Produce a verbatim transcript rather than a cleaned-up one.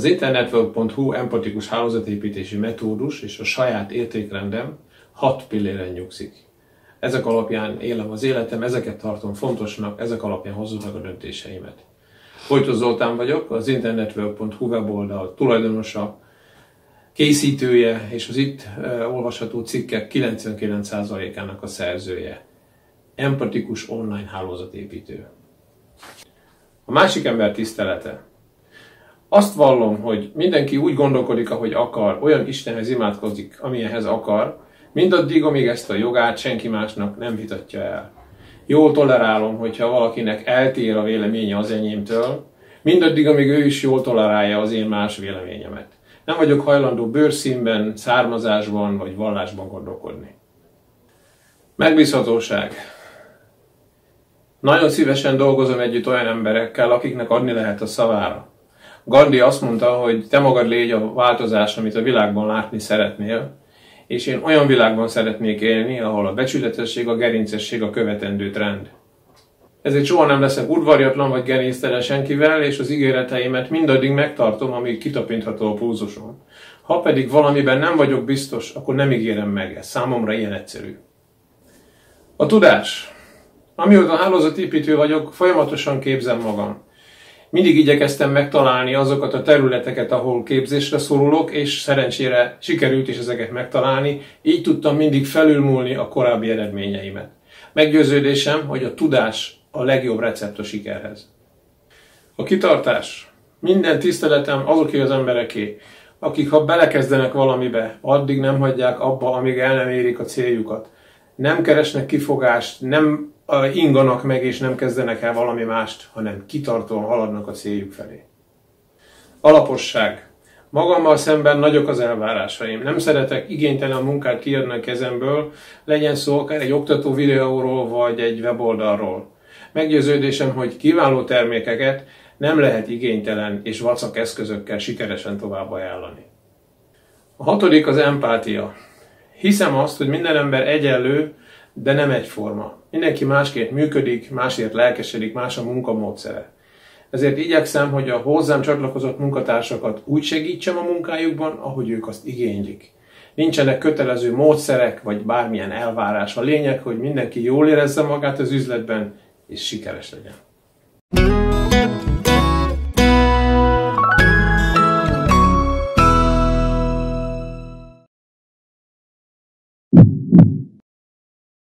Az internetwork pont hu empatikus hálózatépítési metódus és a saját értékrendem hat pilléren nyugszik. Ezek alapján élem az életem, ezeket tartom fontosnak, ezek alapján hozzam meg a döntéseimet. Bojtos Zoltán vagyok, az internetwork pont hu weboldal tulajdonosa, készítője és az itt uh, olvasható cikkek kilencvenkilenc százalékának a szerzője. Empatikus online hálózatépítő. A másik ember tisztelete. Azt vallom, hogy mindenki úgy gondolkodik, ahogy akar, olyan Istenhez imádkozik, amilyenhez akar, mindaddig, amíg ezt a jogát senki másnak nem vitatja el. Jól tolerálom, hogyha valakinek eltér a véleménye az enyémtől, mindaddig, amíg ő is jól tolerálja az én más véleményemet. Nem vagyok hajlandó bőrszínben, származásban vagy vallásban gondolkodni. Megbízhatóság. Nagyon szívesen dolgozom együtt olyan emberekkel, akiknek adni lehet a szavára. Gandhi azt mondta, hogy te magad légy a változás, amit a világban látni szeretnél, és én olyan világban szeretnék élni, ahol a becsületesség, a gerincesség a követendő trend. Ezért soha nem leszek udvariatlan vagy gerinctelen senkivel, és az ígéreteimet mindaddig megtartom, amíg kitapintható a pulzusom. Ha pedig valamiben nem vagyok biztos, akkor nem ígérem meg, ez számomra ilyen egyszerű. A tudás. Amióta hálózatépítő vagyok, folyamatosan képzem magam. Mindig igyekeztem megtalálni azokat a területeket, ahol képzésre szorulok, és szerencsére sikerült is ezeket megtalálni, így tudtam mindig felülmúlni a korábbi eredményeimet. Meggyőződésem, hogy a tudás a legjobb recept a sikerhez. A kitartás. Minden tiszteletem azoké az embereké, akik ha belekezdenek valamibe, addig nem hagyják abba, amíg el nem érik a céljukat. Nem keresnek kifogást, nem inganak meg és nem kezdenek el valami mást, hanem kitartóan haladnak a céljuk felé. Alaposság. Magammal szemben nagyok az elvárásaim. Nem szeretek igénytelen munkát kiadni a kezemből, legyen szó akár egy oktató videóról vagy egy weboldalról. Meggyőződésem, hogy kiváló termékeket nem lehet igénytelen és vacak eszközökkel sikeresen tovább ajánlani. A hatodik az empátia. Hiszem azt, hogy minden ember egyenlő, de nem egyforma. Mindenki másként működik, másért lelkesedik, más a munkamódszere. Ezért igyekszem, hogy a hozzám csatlakozott munkatársakat úgy segítsem a munkájukban, ahogy ők azt igénylik. Nincsenek kötelező módszerek, vagy bármilyen elvárás. A lényeg, hogy mindenki jól érezze magát az üzletben, és sikeres legyen.